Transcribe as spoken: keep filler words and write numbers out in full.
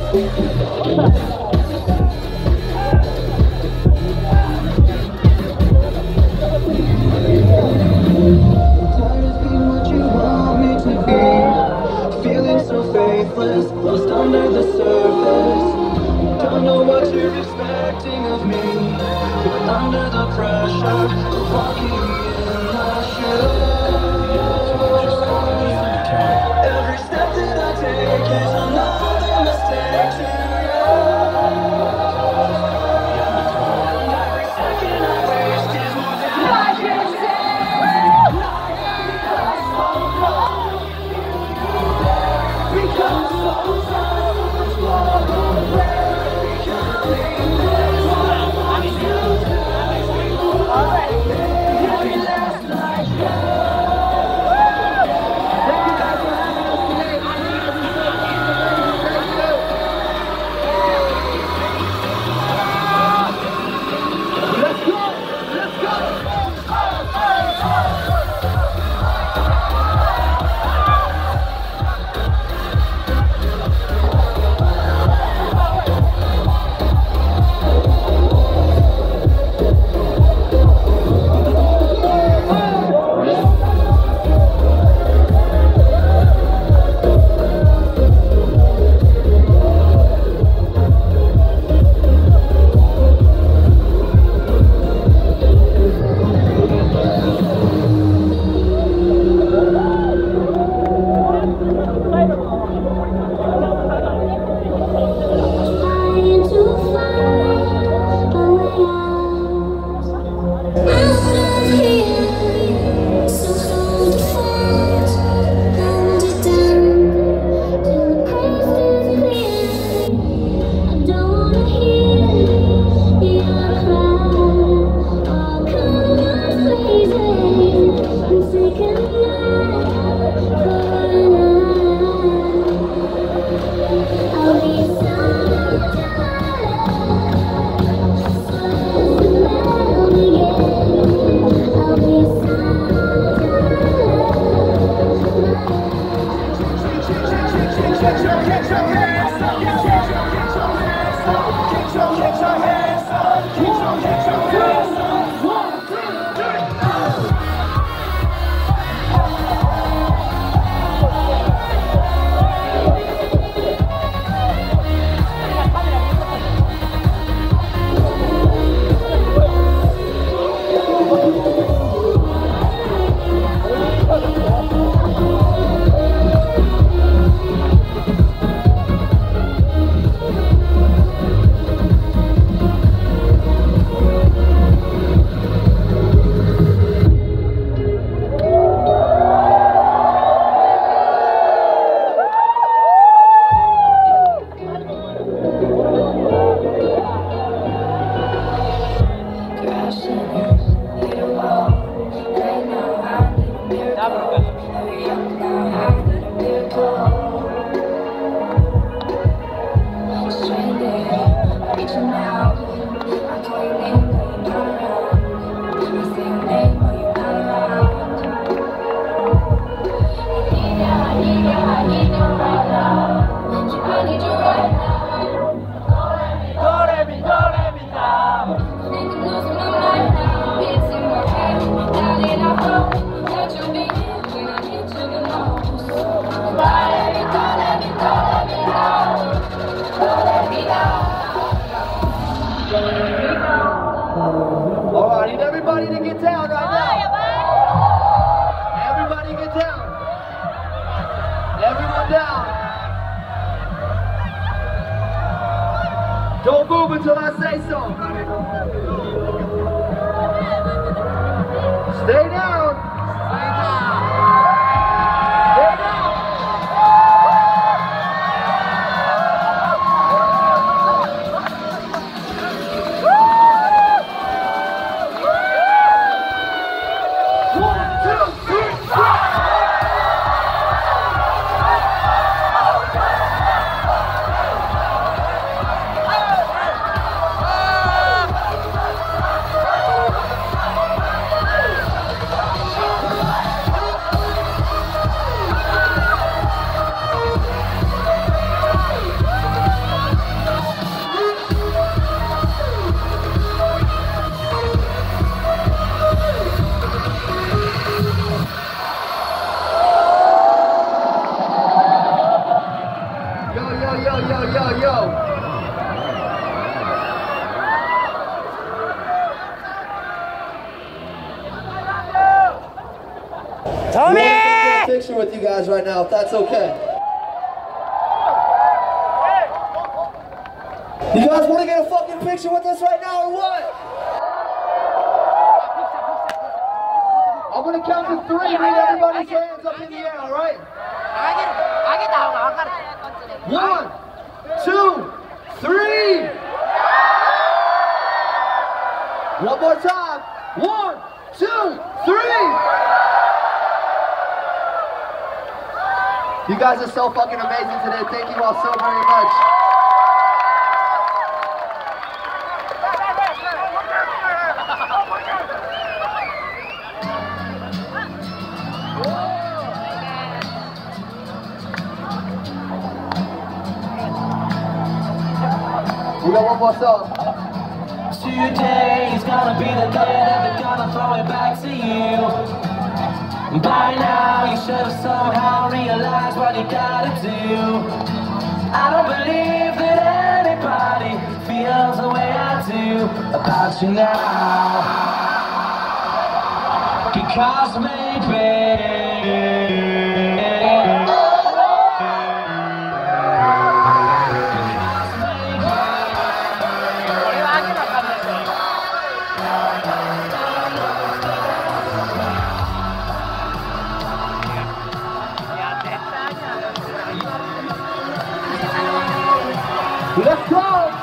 Lost under the surface. Don't know what you're expecting of me, but under the pressure of walking in my shoes, every step that I take is another mistake to you. And every second I waste is more than I can say. Because Don't move until I say so. Stay down. Stay down. Stay down. One, two, three, four. go. Tommy! I want to get a picture with you guys right now, if that's okay. You guys want to get a fucking picture with us right now or what? I'm gonna count to three and need everybody's hands up in the air, alright? One, two, three! One more time. One, two, three! You guys are so fucking amazing today. Thank you all so very much. We got one more song. Today is gonna be the day that they're gonna throw it back to you. By now you should have somehow realized what you gotta do. I don't believe that anybody feels the way I do about you now. Because maybe Let's go!